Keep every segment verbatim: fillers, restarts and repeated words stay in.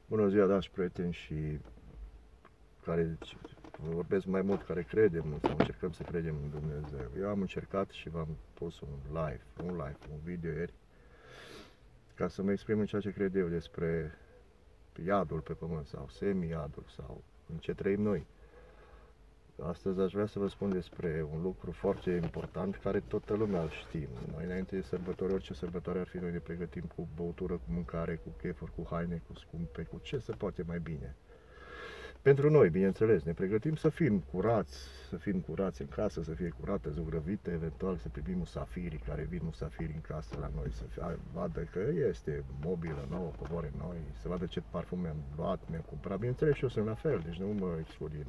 Bună ziua, dragi prieteni și care vorbesc mai mult, care credem sau încercăm să credem în Dumnezeu. Eu am încercat și v-am pus un live, un live, un video ieri, ca să mă exprim în ceea ce cred eu despre iadul pe pământ sau semi-iadul sau în ce trăim noi. Astăzi aș vrea să vă spun despre un lucru foarte important care toată lumea îl știm. Noi înainte de sărbători, orice sărbătoare ar fi, noi ne pregătim cu băutură, cu mâncare, cu chefuri, cu haine, cu scumpe, cu ce se poate mai bine. Pentru noi, bineînțeles, ne pregătim să fim curați, să fim curați în casă, să fie curată, zugrăvite, eventual să primim musafirii care vin musafiri în casă la noi, să fie, vadă că este mobilă nouă, covoare noi, să vadă ce parfume am luat, mi-am cumpărat. Bineînțeles, și eu sunt la fel, deci nu mă exclud din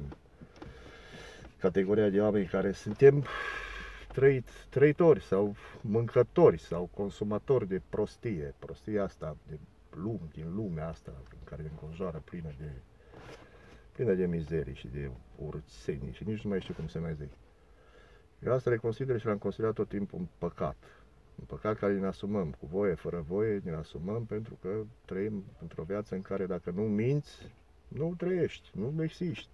categoria de oameni care suntem trăit, trăitori sau mâncători sau consumatori de prostie. Prostia asta de lume, din lumea asta în care ne înconjoară plină de plină de mizerii și de urțenii și nici nu mai știu cum se mai zic. Eu asta le consider și l-am considerat tot timpul un păcat. Un păcat care ne asumăm, cu voie, fără voie, ne asumăm pentru că trăim într-o viață în care dacă nu minți, nu trăiești, nu existi.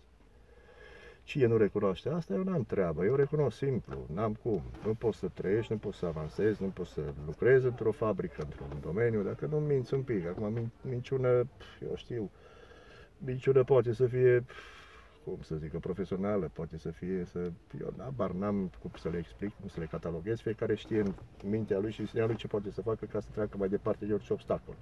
Cine nu recunoaște asta, eu n-am treabă, eu recunosc simplu, n-am cum. Nu poți să trăiești, nu poți să avansezi, nu poți să lucrezi într-o fabrică, într-un domeniu, dacă nu minți un pic. Acum minciună, eu știu, minciună poate să fie, cum să zic, profesională, poate să fie, să, eu n-abar, n-am cum să le explic, cum să le cataloghez, fiecare știe în mintea lui și în sinea lui ce poate să facă ca să treacă mai departe de orice obstacol.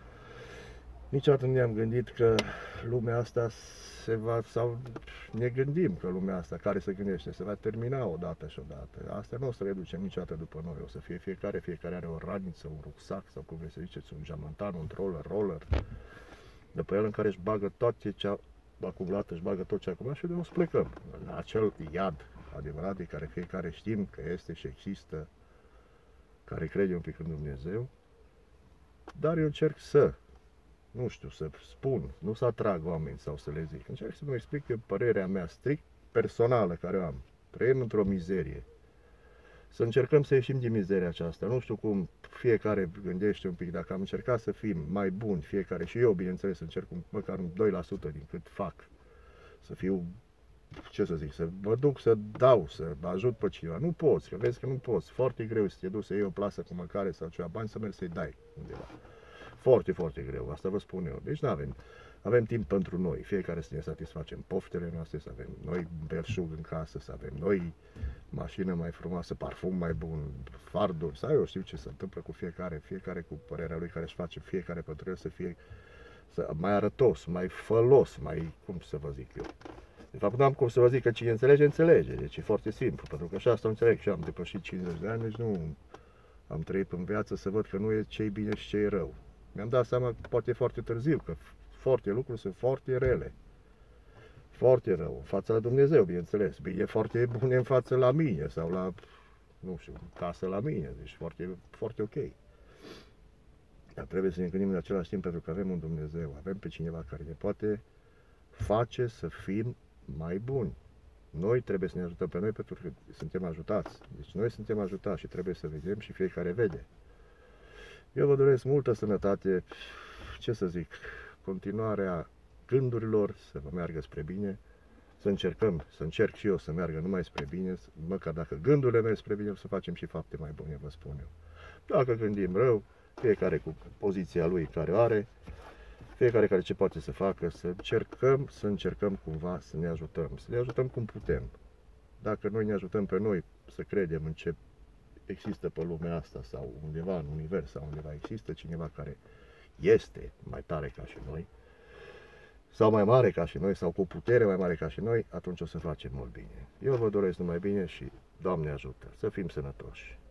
Niciodată nu ne-am gândit că lumea asta se va, sau ne gândim că lumea asta care se gândește se va termina odată și odată. Asta nu o să reducem niciodată după noi, o să fie fiecare, fiecare are o raniță, un rucsac sau cum vreți să ziceți, un geamantan, un roller, roller, după el în care își bagă tot ce a acumulat, își bagă tot ce a acumulat și de o să plecăm. La acel iad adevărat de care fiecare știm că este și există, care crede un pic în Dumnezeu, dar eu încerc să nu știu, să spun, nu să atrag oameni sau să le zic. Încerc să vă explic eu părerea mea strict personală care o am. Trăim într-o mizerie. Să încercăm să ieșim din mizeria aceasta. Nu știu cum fiecare gândește un pic. Dacă am încercat să fim mai buni, fiecare, și eu, bineînțeles, încerc măcar un doi la sută din cât fac. Să fiu, ce să zic, să mă duc să dau, să ajut pe cineva. Nu poți, că vezi că nu poți. Foarte greu să te duci să iei o plasă cu mâncare sau ceva bani să mergi să-i dai undeva. Foarte, foarte greu, asta vă spun eu. Deci nu avem, avem timp pentru noi, fiecare să ne satisfacem poftele noastre, să avem noi belșug în casă, să avem noi mașină mai frumoasă, parfum mai bun, farduri, sau eu știu ce se întâmplă cu fiecare, fiecare cu părerea lui care își face fiecare pentru el să fie să, mai arătos, mai fălos, mai, cum să vă zic eu. De fapt, nu am cum să vă zic că cine înțelege, înțelege, deci e foarte simplu, pentru că și asta înțeleg și eu, am depășit cincizeci de ani, deci nu am trăit în viață să văd că nu e ce-i bine și ce-i rău. Mi-am dat seama, poate foarte târziu, că foarte lucruri sunt foarte rele. Foarte rău. În fața la Dumnezeu, bineînțeles. Bine, foarte bune în față la mine sau la, nu știu, casă la mine. Deci foarte, foarte ok. Dar trebuie să ne gândim în același timp pentru că avem un Dumnezeu. Avem pe cineva care ne poate face să fim mai buni. Noi trebuie să ne ajutăm pe noi pentru că suntem ajutați. Deci noi suntem ajutați și trebuie să vedem și fiecare vede. Eu vă doresc multă sănătate, ce să zic, continuarea gândurilor să vă meargă spre bine, să încercăm, să încerc și eu să meargă numai spre bine, măcar dacă gândurile merg spre bine, să facem și fapte mai bune, vă spun eu. Dacă gândim rău, fiecare cu poziția lui care o are, fiecare care ce poate să facă, să încercăm, să încercăm cumva să ne ajutăm, să ne ajutăm cum putem. Dacă noi ne ajutăm pe noi să credem în ce există pe lumea asta sau undeva în univers sau undeva există cineva care este mai tare ca și noi sau mai mare ca și noi sau cu putere mai mare ca și noi, atunci o să facem mult bine. Eu vă doresc numai bine și Doamne ajută să fim sănătoși.